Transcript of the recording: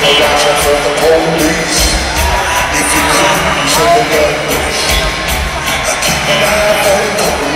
alive for the police. If you lose on the Nutbush, I keep an eye on the police.